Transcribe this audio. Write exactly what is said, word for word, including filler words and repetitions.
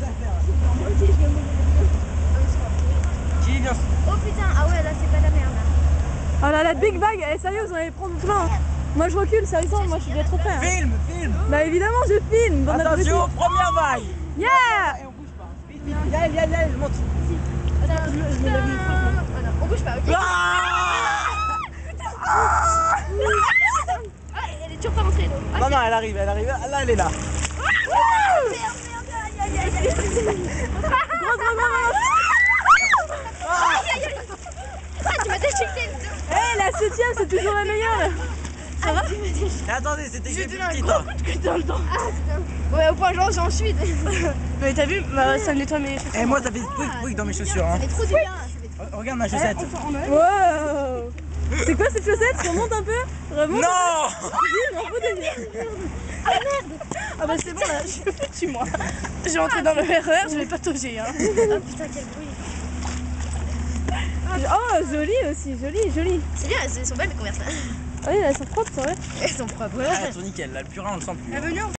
Qui vient? Oh putain, ah ouais, là c'est pas la merde là. Oh là la big bag, eh, sérieux vous en allez prendre plein. Moi je recule, sérieusement, moi je suis déjà trop près. Hein. Filme, filme. Bah évidemment je filme. Bon, attention, première vague. Yeah. Et on bouge pas. Vite, vite, viens, viens, viens, monte. Attends, je me, je me lève une fois. Voilà, on bouge pas, ok. Ah, elle est toujours pas rentrée l'eau. Non, non, elle arrive, elle arrive. Là, elle est là. Merde, merde, aïe, aïe, aïe, aïe. Grosse, grosse, grosse. Aïe, aïe, aïe. Ah, tu m'as déchiqueté le dos. Eh la septième c'est toujours la meilleure. Ça va? Et attendez, c'était J'ai que donné un petit gros temps. coup de queue dans le dos. Ah putain. Ouais, au point genre j'en suis. Mais t'as vu, bah, ça nettoie mes chaussures. Et moi, ça fait pouic pouic dans mes chaussures. Hein. Ça fait trop du bien. Ça fait trop... Regarde ma chaussette. Wow. C'est quoi cette chaussette? Remonte un peu. Remonte. Non. Dis, m'en fous de... Ah merde. Ah bah c'est bon là, je suis foutu moi. Je vais rentrer dans le R E R, je vais patauger hein. Oh putain, quel bruit. Oh joli aussi, joli, joli. C'est bien, elles sont belles les converses là. Oui elles sont propres, c'est vrai. Elles sont propres. Ah, elles sont nickel, là, le purin, on le sent plus. Ah, venez, on